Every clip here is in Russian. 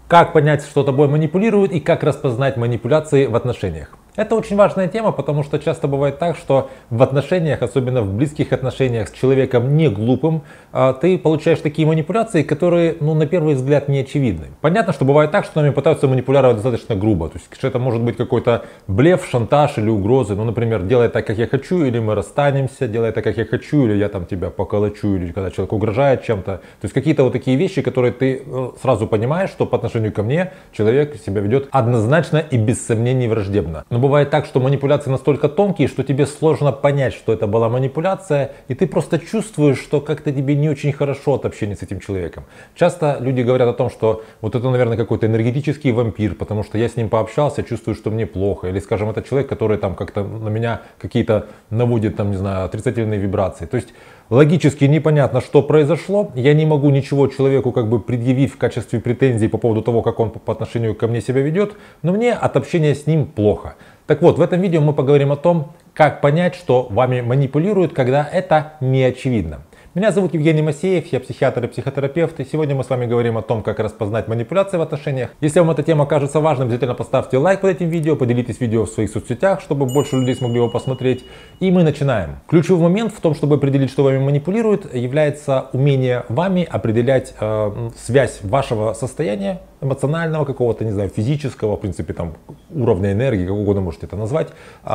Как понять, что тобой манипулируют, и как распознать манипуляции в отношениях? Это очень важная тема, потому что часто бывает так, что в отношениях, особенно в близких отношениях с человеком не глупым, ты получаешь такие манипуляции, которые, на первый взгляд, не очевидны. Понятно, что бывает так, что нами пытаются манипулировать достаточно грубо. То есть что это может быть какой-то блеф, шантаж или угрозы. Например, делай так, как я хочу, или мы расстанемся, делай так, как я хочу, или я там тебя поколочу, или когда человек угрожает чем-то. То есть какие-то вот такие вещи, которые ты сразу понимаешь, что по отношению ко мне человек себя ведет однозначно и без сомнений враждебно. Но бывает так, что манипуляции настолько тонкие, что тебе сложно понять, что это была манипуляция, и ты просто чувствуешь, что как-то тебе не очень хорошо от общения с этим человеком. Часто люди говорят о том, что вот это, наверное, какой-то энергетический вампир, потому что я с ним пообщался, чувствую, что мне плохо. Или, скажем, это человек, который там как-то на меня какие-то наводит, там, не знаю, отрицательные вибрации. То есть логически непонятно, что произошло. Я не могу ничего человеку как бы предъявить в качестве претензий по поводу того, как он по отношению ко мне себя ведет, но мне от общения с ним плохо. Так вот, в этом видео мы поговорим о том, как понять, что вами манипулируют, когда это не очевидно. Меня зовут Евгений Масеев, я психиатр и психотерапевт, и сегодня мы с вами говорим о том, как распознать манипуляции в отношениях. Если вам эта тема кажется важной, обязательно поставьте лайк под этим видео, поделитесь видео в своих соцсетях, чтобы больше людей смогли его посмотреть. И мы начинаем. Ключевой момент в том, чтобы определить, что вами манипулирует, является умение вами определять связь вашего состояния, эмоционального какого-то, не знаю, физического, в принципе, там, уровня энергии, как угодно можете это назвать,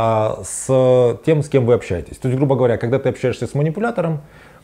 с тем, с кем вы общаетесь. То есть, грубо говоря, когда ты общаешься с манипулятором,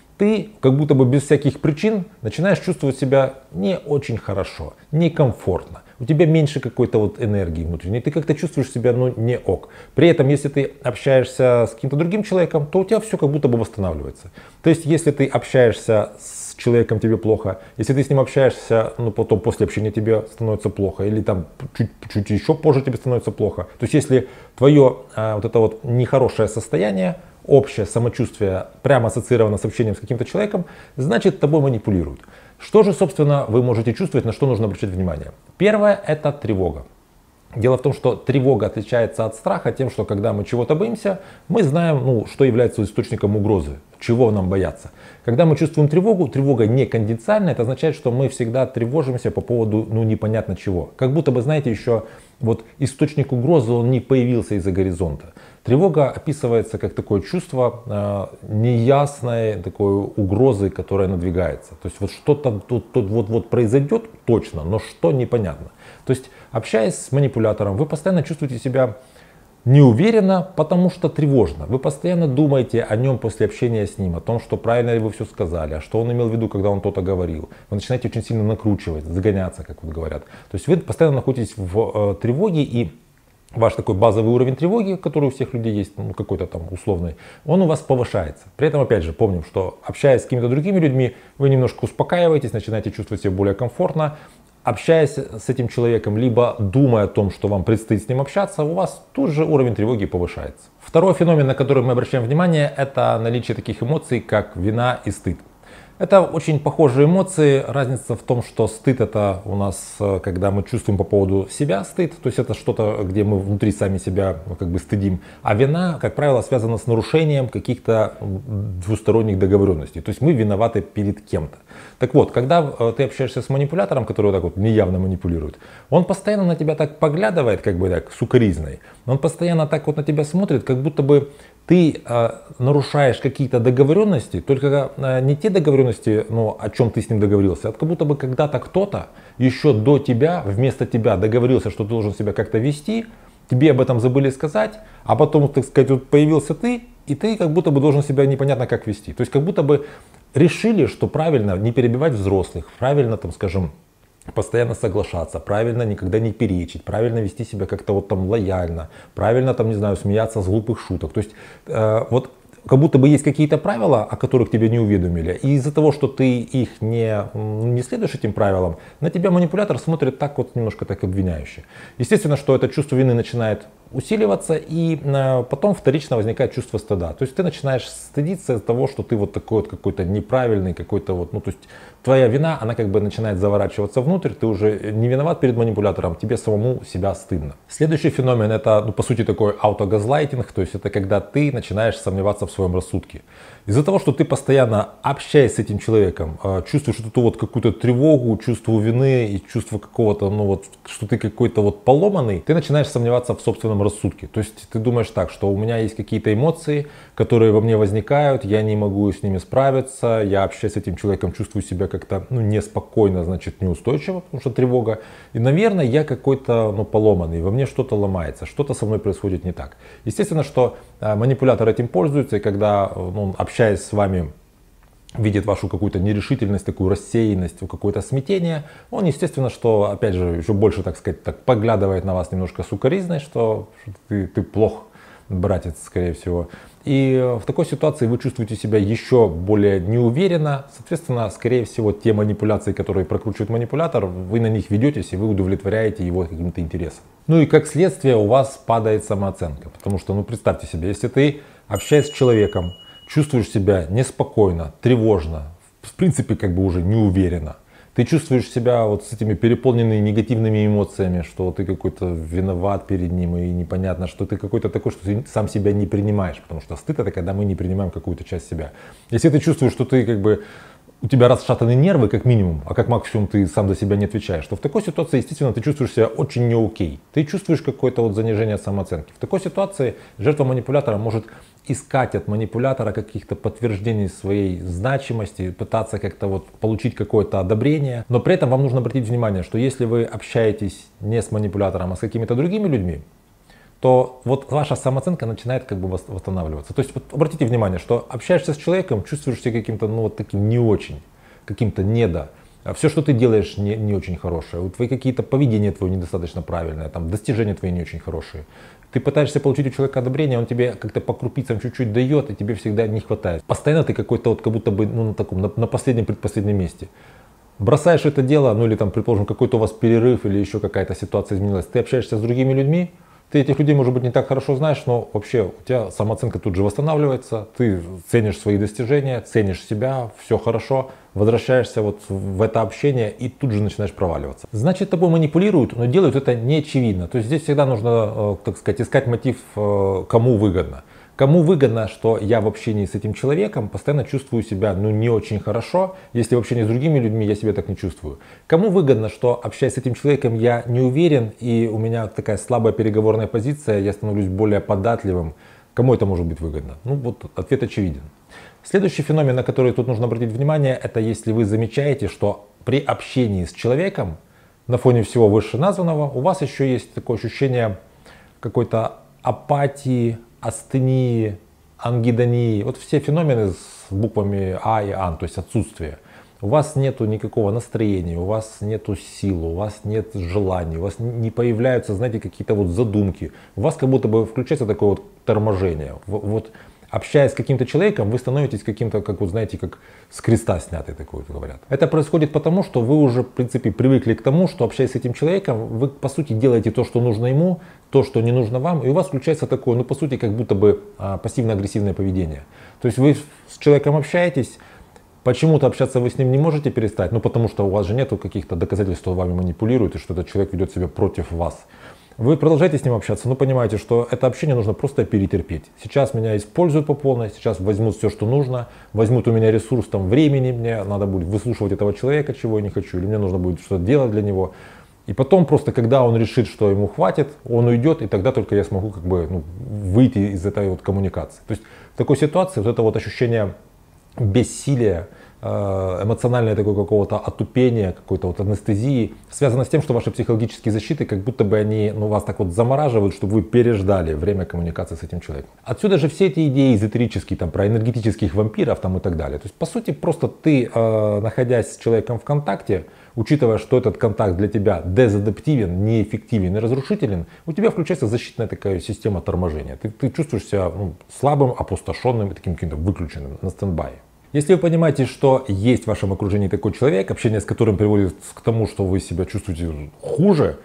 ты как будто бы без всяких причин начинаешь чувствовать себя не очень хорошо, некомфортно. У тебя меньше какой-то вот энергии внутренней, ты как-то чувствуешь себя не ок. При этом, если ты общаешься с каким-то другим человеком, то у тебя все как будто бы восстанавливается. То есть, если ты общаешься с человеком, тебе плохо, если ты с ним общаешься, потом после общения тебе становится плохо, или там чуть еще позже тебе становится плохо. То есть, если твое вот это вот нехорошее состояние, общее самочувствие прямо ассоциировано с общением с каким-то человеком, значит, тобой манипулируют. Что же, собственно, вы можете чувствовать, на что нужно обращать внимание? Первое – это тревога. Дело в том, что тревога отличается от страха тем, что когда мы чего-то боимся, мы знаем, что является источником угрозы, чего нам бояться. Когда мы чувствуем тревогу, тревога не конденсальная, это означает, что мы всегда тревожимся по поводу непонятно чего. Как будто бы, знаете, еще вот источник угрозы, он не появился из-за горизонта. Тревога описывается как такое чувство неясной такой угрозы, которая надвигается. То есть вот что-то вот произойдет точно, но что непонятно. То есть общаясь с манипулятором, вы постоянно чувствуете себя неуверенно, потому что тревожно. Вы постоянно думаете о нем после общения с ним, о том, что правильно ли вы все сказали, а что он имел в виду, когда он то-то говорил. Вы начинаете очень сильно накручивать, загоняться, как вот говорят. То есть вы постоянно находитесь в тревоге, и ваш такой базовый уровень тревоги, который у всех людей есть, какой-то там условный, он у вас повышается. При этом, опять же, помним, что общаясь с какими-то другими людьми, вы немножко успокаиваетесь, начинаете чувствовать себя более комфортно. Общаясь с этим человеком, либо думая о том, что вам предстоит с ним общаться, у вас тут же уровень тревоги повышается. Второй феномен, на который мы обращаем внимание, это наличие таких эмоций, как вина и стыд. Это очень похожие эмоции. Разница в том, что стыд — это у нас, когда мы чувствуем по поводу себя стыд, то есть это что-то, где мы внутри сами себя как бы стыдим. А вина, как правило, связана с нарушением каких-то двусторонних договоренностей. То есть мы виноваты перед кем-то. Так вот, когда ты общаешься с манипулятором, который вот так вот неявно манипулирует, он постоянно на тебя так поглядывает, как бы так, сукоризной. Он постоянно так вот на тебя смотрит, как будто бы ты нарушаешь какие-то договоренности, только не те договоренности, о чем ты с ним договорился, а как будто бы когда-то кто-то еще до тебя, вместо тебя договорился, что ты должен себя как-то вести, тебе об этом забыли сказать, а потом, так сказать, вот появился ты, и ты как будто бы должен себя непонятно как вести. То есть как будто бы решили, что правильно не перебивать взрослых, правильно, там, скажем, постоянно соглашаться, правильно никогда не перечить, правильно вести себя как-то вот там лояльно, правильно там, не знаю, смеяться с глупых шуток. То есть вот как будто бы есть какие-то правила, о которых тебя не уведомили, и из-за того, что ты их не следуешь этим правилам, на тебя манипулятор смотрит так вот немножко так обвиняюще. Естественно, что это чувство вины начинает усиливаться, и потом вторично возникает чувство стыда. То есть ты начинаешь стыдиться из-за того, что ты вот такой вот какой-то неправильный, какой-то вот, то есть твоя вина, она как бы начинает заворачиваться внутрь, ты уже не виноват перед манипулятором, тебе самому себя стыдно. Следующий феномен — это, по сути, такой аутогазлайтинг, то есть это когда ты начинаешь сомневаться в своем рассудке. Из-за того, что ты постоянно общаясь с этим человеком, чувствуешь эту вот какую-то тревогу, чувство вины и чувство какого-то, ну вот, что ты какой-то вот поломанный, ты начинаешь сомневаться в собственном рассудке. То есть ты думаешь так, что у меня есть какие-то эмоции, которые во мне возникают, я не могу с ними справиться, я общаясь с этим человеком чувствую себя как-то, ну, неспокойно, значит, неустойчиво, потому что тревога. И, наверное, я какой-то, ну, поломанный, во мне что-то ломается, что-то со мной происходит не так. Естественно, что манипулятор этим пользуется, и когда он, общаясь с вами, видит вашу какую-то нерешительность, такую рассеянность, какое-то смятение, он, естественно, что, опять же, еще больше, так сказать, так поглядывает на вас немножко сукоризной, что ты плох, братец, скорее всего. И в такой ситуации вы чувствуете себя еще более неуверенно. Соответственно, скорее всего, те манипуляции, которые прокручивает манипулятор, вы на них ведетесь и вы удовлетворяете его каким-то интересом. Ну и как следствие у вас падает самооценка. Потому что, ну, представьте себе, если ты, общаясь с человеком, чувствуешь себя неспокойно, тревожно, в принципе, как бы уже неуверенно, ты чувствуешь себя вот с этими переполненными негативными эмоциями, что ты какой-то виноват перед ним и непонятно, что ты какой-то такой, что ты сам себя не принимаешь, потому что стыд — это когда мы не принимаем какую-то часть себя. Если ты чувствуешь, что ты как бы у тебя расшатаны нервы как минимум, а как максимум ты сам за себя не отвечаешь, то в такой ситуации, естественно, ты чувствуешь себя очень не окей. Ты чувствуешь какое-то вот занижение самооценки. В такой ситуации жертва манипулятора может искать от манипулятора каких-то подтверждений своей значимости, пытаться как-то вот получить какое-то одобрение. Но при этом вам нужно обратить внимание, что если вы общаетесь не с манипулятором, а с какими-то другими людьми, то вот ваша самооценка начинает как бы восстанавливаться. То есть вот обратите внимание, что общаешься с человеком, чувствуешь себя каким-то, ну, вот таким не очень, каким-то недо. Все, что ты делаешь, не очень хорошее. Вот твои какие-то поведения твое недостаточно правильное, там, достижения твои не очень хорошие. Ты пытаешься получить у человека одобрение, он тебе как-то по крупицам чуть-чуть дает, и тебе всегда не хватает. Постоянно ты какой-то вот как будто бы, ну, на таком, на последнем, предпоследнем месте. Бросаешь это дело, ну или там, предположим, какой-то у вас перерыв или еще какая-то ситуация изменилась. Ты общаешься с другими людьми, ты этих людей, может быть, не так хорошо знаешь, но вообще у тебя самооценка тут же восстанавливается, ты ценишь свои достижения, ценишь себя, все хорошо, возвращаешься вот в это общение и тут же начинаешь проваливаться. Значит, тобой манипулируют, но делают это не очевидно. То есть здесь всегда нужно, так сказать, искать мотив, кому выгодно. Кому выгодно, что я в общении с этим человеком постоянно чувствую себя, ну, не очень хорошо, если в общении с другими людьми я себя так не чувствую. Кому выгодно, что общаясь с этим человеком я не уверен и у меня такая слабая переговорная позиция, я становлюсь более податливым. Кому это может быть выгодно? Ну вот ответ очевиден. Следующий феномен, на который тут нужно обратить внимание, это если вы замечаете, что при общении с человеком на фоне всего вышеназванного у вас еще есть такое ощущение какой-то апатии, астении, ангидонии, вот все феномены с буквами А и Ан, то есть отсутствие. У вас нету никакого настроения, у вас нету сил, у вас нет желаний, у вас не появляются, знаете, какие-то вот задумки. У вас как будто бы включается такое вот торможение. Вот общаясь с каким-то человеком, вы становитесь каким-то, как вот знаете, как с креста снятый, такой вот говорят. Это происходит потому, что вы уже, в принципе, привыкли к тому, что общаясь с этим человеком, вы, по сути, делаете то, что нужно ему, то, что не нужно вам, и у вас включается такое, ну, по сути, как будто бы пассивно-агрессивное поведение. То есть вы с человеком общаетесь, почему-то общаться вы с ним не можете перестать, ну, потому что у вас же нету каких-то доказательств, что вами манипулируют, и что этот человек ведет себя против вас. Вы продолжаете с ним общаться, но понимаете, что это общение нужно просто перетерпеть. Сейчас меня используют по полной, сейчас возьмут все, что нужно, возьмут у меня ресурс там, времени, мне надо будет выслушивать этого человека, чего я не хочу, или мне нужно будет что-то делать для него. И потом просто, когда он решит, что ему хватит, он уйдет, и тогда только я смогу как бы, ну, выйти из этой вот коммуникации. То есть в такой ситуации вот это вот ощущение бессилия, эмоциональное такое какого-то отупения, какой-то вот анестезии, связано с тем, что ваши психологические защиты, как будто бы они, ну, вас так вот замораживают, чтобы вы переждали время коммуникации с этим человеком. Отсюда же все эти идеи эзотерические, там, про энергетических вампиров там, и так далее. То есть, по сути, просто ты, находясь с человеком в контакте, учитывая, что этот контакт для тебя дезадаптивен, неэффективен и разрушителен, у тебя включается защитная такая система торможения. Ты чувствуешь себя, ну, слабым, опустошенным, таким каким-то выключенным, на стендбай. Если вы понимаете, что есть в вашем окружении такой человек, общение с которым приводит к тому, что вы себя чувствуете хуже,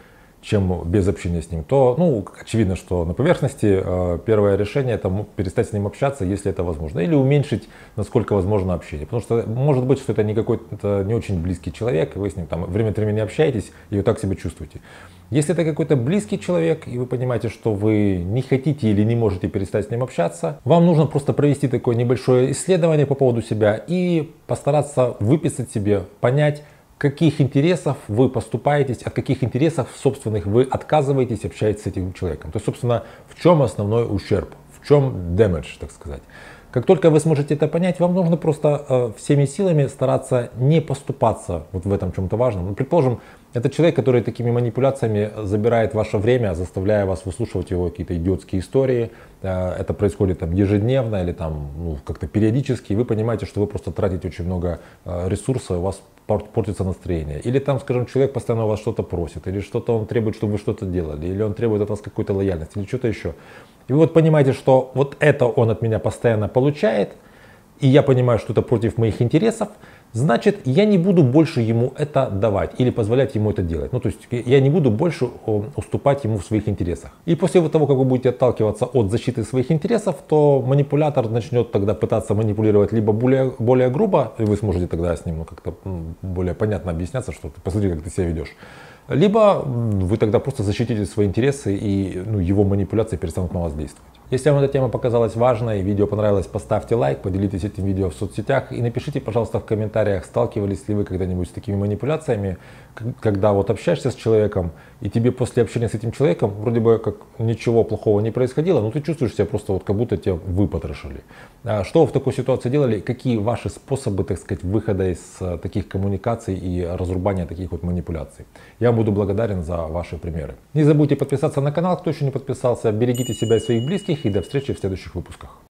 чем без общения с ним, то, ну, очевидно, что на поверхности первое решение это перестать с ним общаться, если это возможно, или уменьшить, насколько возможно, общение. Потому что может быть, что это не какой-то не очень близкий человек, и вы с ним там время от времени общаетесь, и вы так себя чувствуете. Если это какой-то близкий человек, и вы понимаете, что вы не хотите или не можете перестать с ним общаться, вам нужно просто провести такое небольшое исследование по поводу себя и постараться выписать себе, понять, каких интересов вы поступаетесь, от каких интересов собственных вы отказываетесь, общаетесь с этим человеком. То есть, собственно, в чем основной ущерб, в чем damage, так сказать. Как только вы сможете это понять, вам нужно просто всеми силами стараться не поступаться вот в этом чем-то важном. Ну, предположим, это человек, который такими манипуляциями забирает ваше время, заставляя вас выслушивать его какие-то идиотские истории. Это происходит там ежедневно или там ну, как-то периодически. И вы понимаете, что вы просто тратите очень много ресурсов, у вас портится настроение. Или там, скажем, человек постоянно у вас что-то просит, или что-то он требует, чтобы вы что-то делали, или он требует от вас какой-то лояльности, или что-то еще. И вы вот понимаете, что вот это он от меня постоянно получает, и я понимаю, что это против моих интересов, значит, я не буду больше ему это давать или позволять ему это делать. Ну, то есть я не буду больше уступать ему в своих интересах. И после того, как вы будете отталкиваться от защиты своих интересов, то манипулятор начнет тогда пытаться манипулировать либо более грубо, и вы сможете тогда с ним ну, как-то более понятно объясняться, что посмотри, как ты себя ведешь. Либо вы тогда просто защитите свои интересы и ну, его манипуляции перестанут на вас действовать. Если вам эта тема показалась важной, видео понравилось, поставьте лайк, поделитесь этим видео в соцсетях и напишите, пожалуйста, в комментариях, сталкивались ли вы когда-нибудь с такими манипуляциями, когда вот общаешься с человеком, и тебе после общения с этим человеком вроде бы как ничего плохого не происходило, но ты чувствуешь себя просто вот как будто тебя выпотрошили. Что вы в такой ситуации делали? Какие ваши способы, так сказать, выхода из таких коммуникаций и разрубания таких вот манипуляций? Я вам буду благодарен за ваши примеры. Не забудьте подписаться на канал, кто еще не подписался. Берегите себя и своих близких, и до встречи в следующих выпусках.